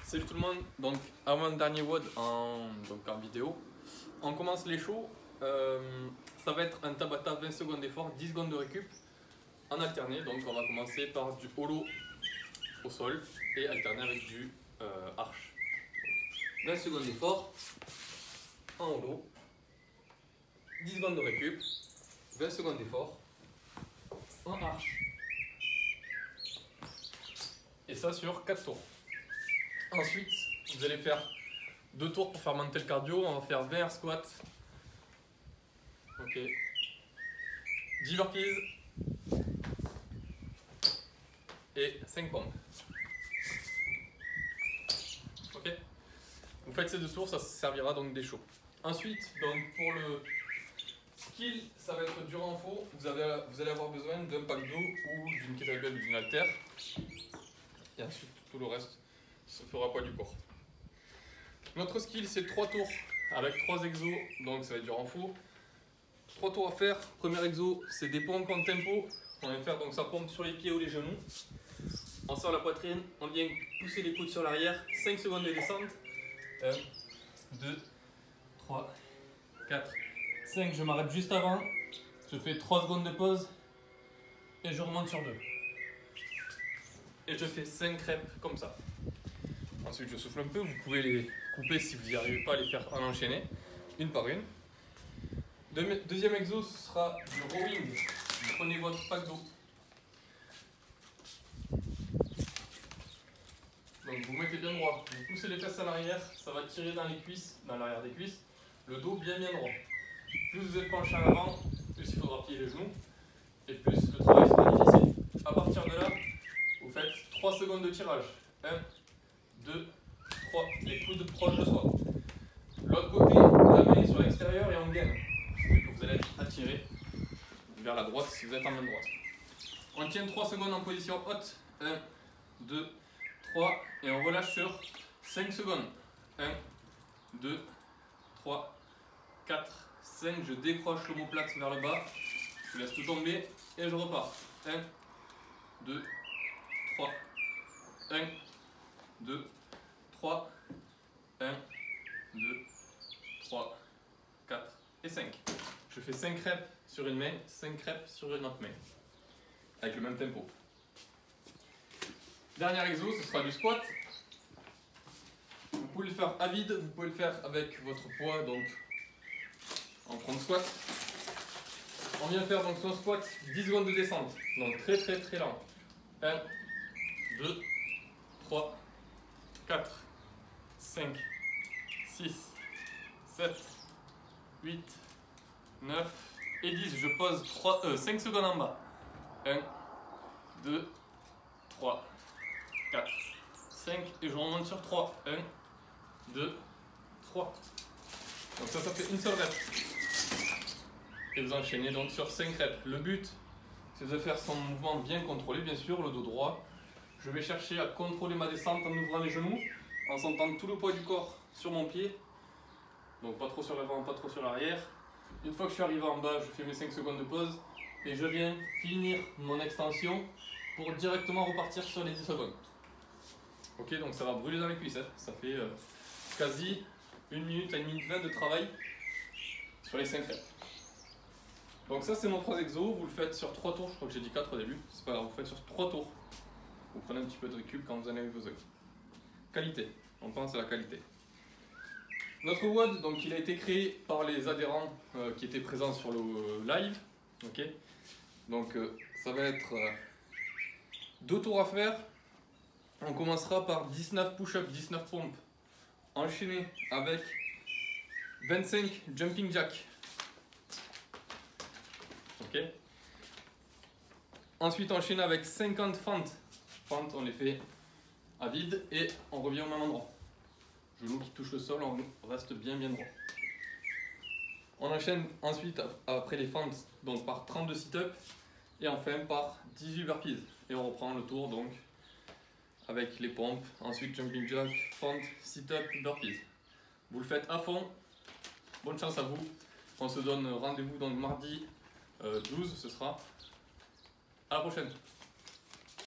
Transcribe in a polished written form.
Salut tout le monde, donc avant le dernier WOD en vidéo, on commence les shows. Ça va être un Tabata 20 secondes d'effort, 10 secondes de récup en alterné. Donc on va commencer par du holo au sol et alterner avec du arche. 20 secondes d'effort en holo, 10 secondes de récup, 20 secondes d'effort en arche. Et ça sur 4 tours. Ensuite, vous allez faire 2 tours pour faire monter le cardio. On va faire 20 air squats. Ok. 10 burpees. Et 5 pompes. Ok. Vous faites ces 2 tours, ça servira donc des shows. Ensuite, donc pour le skill, ça va être du renfort. Vous allez avoir besoin d'un pack d'eau ou d'une kettlebell ou d'une haltère. Et ensuite, tout le reste se fera poids du corps. Notre skill, c'est 3 tours avec 3 exos, donc ça va être du renfort. 3 tours à faire. Premier exo, c'est des pompes en tempo. On va faire donc ça pompe sur les pieds ou les genoux. On sort la poitrine, on vient pousser les coudes sur l'arrière. 5 secondes de descente. 1, 2, 3, 4, 5. Je m'arrête juste avant. Je fais 3 secondes de pause et je remonte sur 2. Et je fais 5 reps comme ça. Ensuite, je souffle un peu. Vous pouvez les couper si vous n'y arrivez pas à les faire en enchaîner, une par une. Deuxième exo, ce sera du rowing. Vous prenez votre pack d'eau. Donc vous mettez bien droit. Vous poussez les fesses à l'arrière. Ça va tirer dans les cuisses, dans l'arrière des cuisses. Le dos bien droit. Plus vous êtes penché à l'avant, plus il faudra plier les genoux. Et plus le travail sera difficile. À partir de là, vous faites 3 secondes de tirage. 1, 2, 3. Les coudes proches de soi. L'autre côté, la main est sur l'extérieur et on gaine. Vous allez être attiré vers la droite si vous êtes en main droite. On tient 3 secondes en position haute. 1, 2, 3. Et on relâche sur 5 secondes. 1, 2, 3, 4, 5. Je décroche l'omoplate vers le bas. Je laisse tout tomber et je repars. 1, 2, 3. 1, 2, 3. 1, 2, 3, 4 et 5. Je fais 5 reps sur une main, 5 reps sur une autre main. Avec le même tempo. Dernier exo, ce sera du squat. Vous pouvez le faire à vide, vous pouvez le faire avec votre poids, donc en front squat. On vient faire donc son squat 10 secondes de descente, donc très lent. 1, 2, 3, 4, 5, 6, 7, 8, 9 et 10. Je pose 5 secondes en bas. 1, 2, 3, 4, 5 et je remonte sur 3. 1, 2, 3. Donc ça fait une seule rep. Et vous enchaînez donc sur 5 reps. Le but, c'est de faire son mouvement bien contrôlé, bien sûr, le dos droit. Je vais chercher à contrôler ma descente en ouvrant les genoux, en sentant tout le poids du corps sur mon pied. Donc pas trop sur l'avant, pas trop sur l'arrière. Une fois que je suis arrivé en bas, je fais mes 5 secondes de pause et je viens finir mon extension pour directement repartir sur les 10 secondes. Ok, donc ça va brûler dans les cuisses, hein. Ça fait quasi 1 minute à 1 minute 20 de travail sur les 5 reps. Donc ça c'est mon 3 exos, vous le faites sur 3 tours, je crois que j'ai dit 4 au début, c'est pas grave, vous faites sur 3 tours. Vous prenez un petit peu de récup quand vous en avez besoin. Qualité, on pense à la qualité. Notre WOD, donc il a été créé par les adhérents qui étaient présents sur le live. Ok. Donc ça va être 2 tours à faire. On commencera par 19 push-ups, 19 pompes, enchaîné avec 25 jumping jacks. Ok. Ensuite enchaîné avec 50 fentes. Fentes, on les fait à vide et on revient au même endroit. Genoux qui touchent le sol, on reste bien droit. On enchaîne ensuite après les fentes donc par 32 sit-ups et enfin par 18 burpees. Et on reprend le tour donc avec les pompes, ensuite jumping jack, fente, sit-up, burpees. Vous le faites à fond. Bonne chance à vous. On se donne rendez-vous donc mardi 12, ce sera. À la prochaine.